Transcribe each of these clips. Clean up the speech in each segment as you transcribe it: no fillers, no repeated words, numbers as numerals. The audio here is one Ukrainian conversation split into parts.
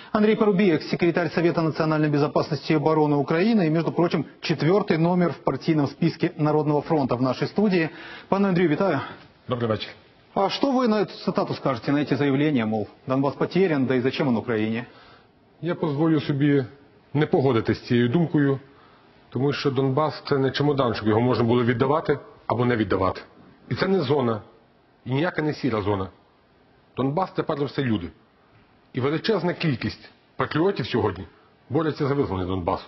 Андрей Парубиев, секретарь Совета национальной безопасности и обороны Украины и, между прочим, 4-й номер в партийном списке Народного фронта в нашей студии. Пане Андрію, вітаю. Добрый вечер. А что вы на эту цитату скажете, на эти заявления, мол, Донбасс потерян, да и зачем он Украине? Я дозволю собі не погодитися з цією думкою, тому що Донбас – це не чемодан, щоб його можна було віддавати або не віддавати. І це не зона, і ніяка не сіра зона. Донбас – це перш за все люди. І величезна кількість патріотів сьогодні борються за визволення Донбасу.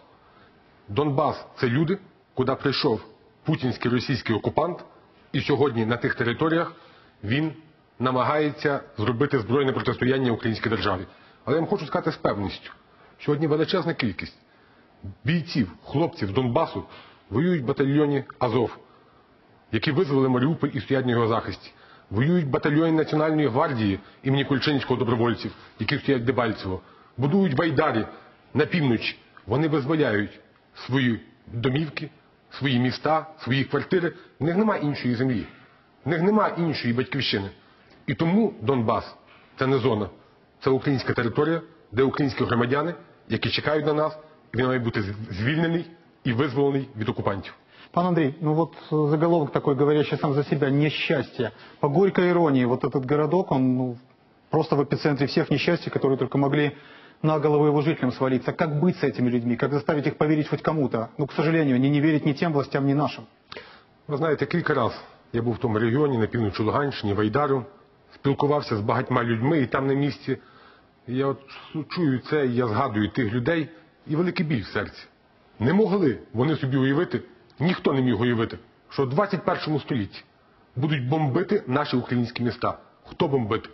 Донбас – це люди, куди прийшов путінський російський окупант, і сьогодні на тих територіях він намагається зробити збройне протистояння українській державі. Але я вам хочу сказати з певністю, сьогодні величезна кількість бійців, хлопців Донбасу воюють в батальйоні «Азов», які визволили Маріуполь і стоять на його захисті. Воюють в батальйоні Національної гвардії імені Кульчинського добровольців, які стоять в Дебальцево. Будують в Айдарі на півночі. Вони визволяють свої домівки, свої міста, свої квартири. В них немає іншої землі. В них немає іншої батьківщини. І тому Донбас – це не зона. Це українська територія, де українські громадяни, які чекають на нас, і він має бути звільнений і визволений від окупантів. Пан Андрей, ну вот заголовок такой, говорящий сам за себя, несчастье. По горькой иронии, вот этот городок, он просто в эпицентре всех несчастий, которые только могли на голову его жителям свалиться. Как быть с этими людьми? Как заставить их поверить хоть кому-то? Ну, к сожалению, они не верят ни тем властям, ни нашим. Ви знаєте, кілька разів я був в тому регіоні, на півночі Луганщині, в Айдару, спілкувався з багатьма людьми, і там на місці. І я от чую це, і я згадую тих людей, і великий біль в серці. Не могли вони собі уявити, ніхто не міг уявити, що в 21 столітті будуть бомбити наші українські міста. Хто бомбити?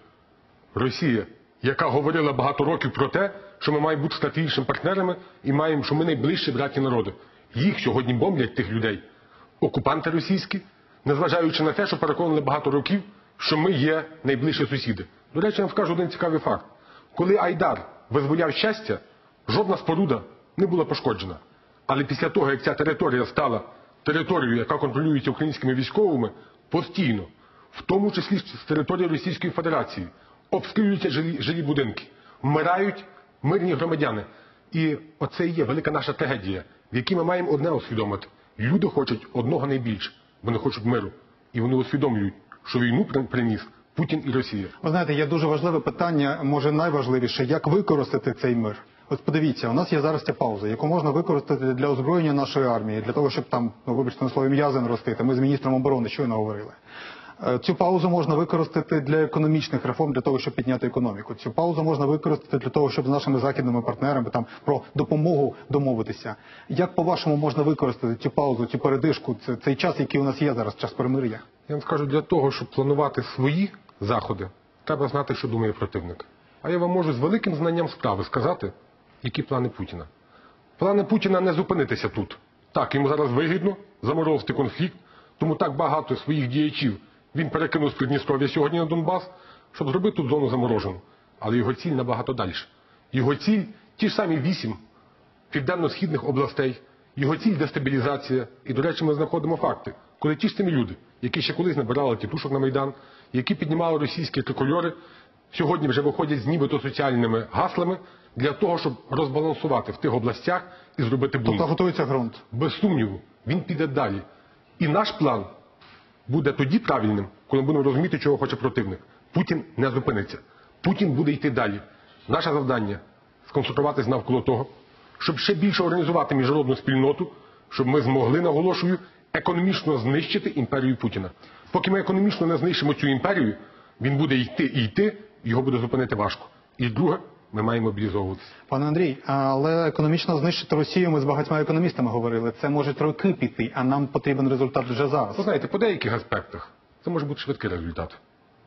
Росія, яка говорила багато років про те, що ми маємо бути стратегічними партнерами і маємо, що ми найближчі браті народи. Їх сьогодні бомблять, тих людей. Окупанти російські, незважаючи на те, що переконали багато років, що ми є найближчі сусіди. До речі, я вам скажу один цікавий факт. Коли Айдар визволяв Щастя, жодна споруда не була пошкоджена. Але після того, як ця територія стала територією, яка контролюється українськими військовими, постійно, в тому числі з території Російської Федерації, обстрілюються жилі будинки, вмирають мирні громадяни. І оце і є велика наша трагедія, в якій ми маємо одне усвідомити. Люди хочуть одного найбільше. Вони хочуть миру. І вони усвідомлюють, що війну приніс Путін і Росія. Ви знаєте, є дуже важливе питання, може найважливіше, як використати цей мир. От подивіться, у нас є зараз ця пауза, яку можна використати для озброєння нашої армії, для того, щоб там, вибачте на слові, м'язи наростити. Ми з міністром оборони щойно говорили. Цю паузу можна використати для економічних реформ, для того, щоб підняти економіку. Цю паузу можна використати для того, щоб з нашими західними партнерами там про допомогу домовитися. Як, по-вашому, можна використати цю паузу, цю передишку, цей час, який у нас є зараз, час перемир'я? Я вам скажу, для того, щоб планувати свої заходи, треба знати, що думає противник. А я вам можу з великим знанням справи сказати, які плани Путіна. Плани Путіна не зупинитися тут. Так, йому зараз вигідно заморозити конфлікт, тому так багато своїх діячів він перекинув з Придністров'я сьогодні на Донбас, щоб зробити тут зону заморожену. Але його ціль набагато далі. Його ціль – ті ж самі 8 південно-східних областей, його ціль – дестабілізація. І, до речі, ми знаходимо факти, коли ті ж самі люди, які ще колись набирали тітушок на Майдан, які піднімали російські трикольори, сьогодні вже виходять з нібито соціальними гаслами для того, щоб розбалансувати в тих областях і зробити бунт. Тобто готується ґрунт? Без сумніву, він піде далі. І наш план буде тоді правильним, коли ми будемо розуміти, чого хоче противник. Путін не зупиниться. Путін буде йти далі. Наше завдання – сконцентруватись навколо того, щоб ще більше організувати міжнародну спільноту, щоб ми змогли, наголошую, економічно знищити імперію Путіна. Поки ми економічно не знищимо цю імперію, він буде йти і йти, його буде зупинити важко. І друге, ми маємо мобілізовуватися. Пане Андрій, але економічно знищити Росію ми з багатьма економістами говорили. Це може роки піти, а нам потрібен результат вже зараз. Ви знаєте, по деяких аспектах це може бути швидкий результат.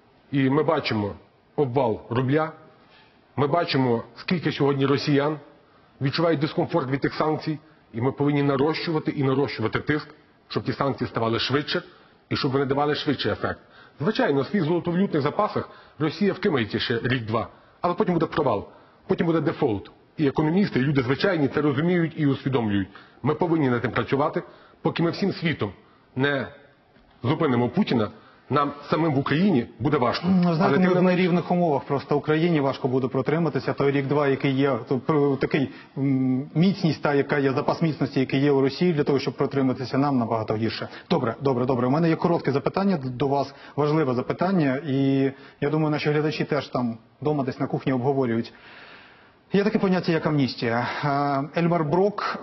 І ми бачимо обвал рубля, ми бачимо, скільки сьогодні росіян відчувають дискомфорт від тих санкцій, і ми повинні нарощувати і нарощувати тиск, щоб ті санкції ставали швидше і щоб вони давали швидший ефект. Звичайно, в своїх золотовалютних запасах Росія вкимається ще рік-два, але потім буде провал, потім буде дефолт. І економісти, і люди звичайні це розуміють і усвідомлюють. Ми повинні над тим працювати, поки ми всім світом не зупинимо Путіна, нам самим в Україні буде важко. Ну, знаєте, Але ми тим в не менш, нерівних умовах просто Україні важко буде протриматися. Той рік-два, який є, такий міцність, та яка є, запас міцності, який є у Росії, для того, щоб протриматися, нам набагато гірше. Добре. У мене є коротке запитання до вас, важливе запитання, і я думаю, наші глядачі теж там вдома десь на кухні обговорюють. Є таке поняття, як амністія. Эльмар Брок,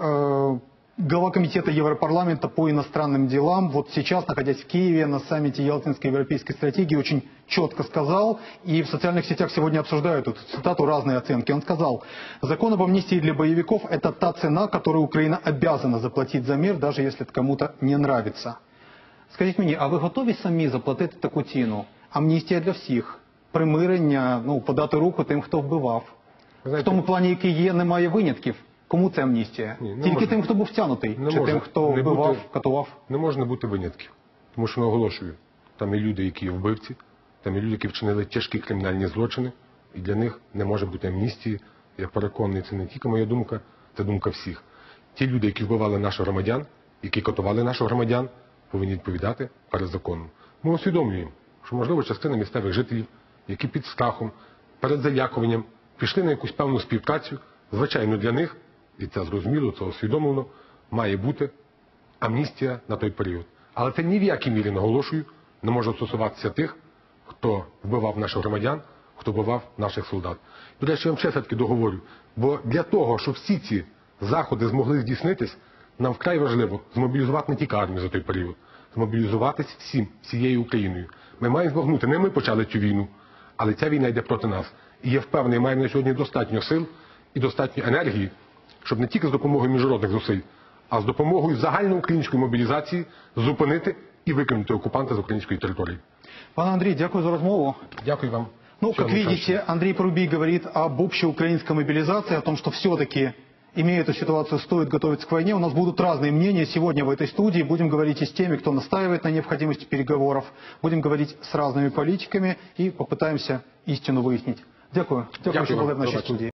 глава комитета Европарламента по иностранным делам, вот сейчас, находясь в Киеве на саммите Ялтинской европейской стратегии, очень четко сказал, и в социальных сетях сегодня обсуждают эту цитату, разные оценки. Он сказал: закон об амнистии для боевиков – это та цена, которую Украина обязана заплатить за мир, даже если это кому-то не нравится. Скажіть мені, а ви готові самі заплатити таку ціну? Амністія для всіх, примирення, подати руку тим, хто вбивав. В тому плані, який є, немає винятків. Кому це амністія? Тільки тим, хто був втягнутий? Чи тим, хто вбивав, катував? Не можна бути винятків. Тому що, наголошую, там є люди, які є вбивці, там є люди, які вчинили тяжкі кримінальні злочини, і для них не може бути амністії. Я переконаний, це не тільки моя думка, це думка всіх. Ті люди, які вбивали наших громадян, які катували наших громадян, повинні відповідати перед законом. Ми усвідомлюємо, що, можливо, частина місцевих жителів, які під страхом, перед залякуванням, пішли на якусь певну співпрацю, звичайно, для них, і це зрозуміло, це усвідомлено, має бути амністія на той період. Але це ні в якій мірі, наголошую, не може стосуватися тих, хто вбивав наших громадян, хто вбивав наших солдат. До речі, я вам ще все-таки договорю, бо для того, щоб всі ці заходи змогли здійснитись, нам вкрай важливо змобілізувати не тільки армію за той період, змобілізуватись всією Україною. Ми маємо збагнути, не ми почали цю війну, але ця війна йде проти нас. І я впевнений, маємо на сьогодні достатньо сил і достатньо енергії, щоб не тільки з допомогою міжнародних зусиль, а з допомогою загальноукраїнської мобілізації зупинити і викинути окупанта з української території. Пане Андрій, дякую за розмову. Дякую вам. Как видите, Андрей Порубий говорит об общеукраинской мобилизации, о том, что все-таки, имея эту ситуацию, стоит готовиться к войне. У нас будут разные мнения сегодня в этой студии. Будем говорить и с теми, кто настаивает на необходимости переговоров. Будем говорить с разными политиками и попытаемся истину выяснить. Дякую, що були в нашій студії.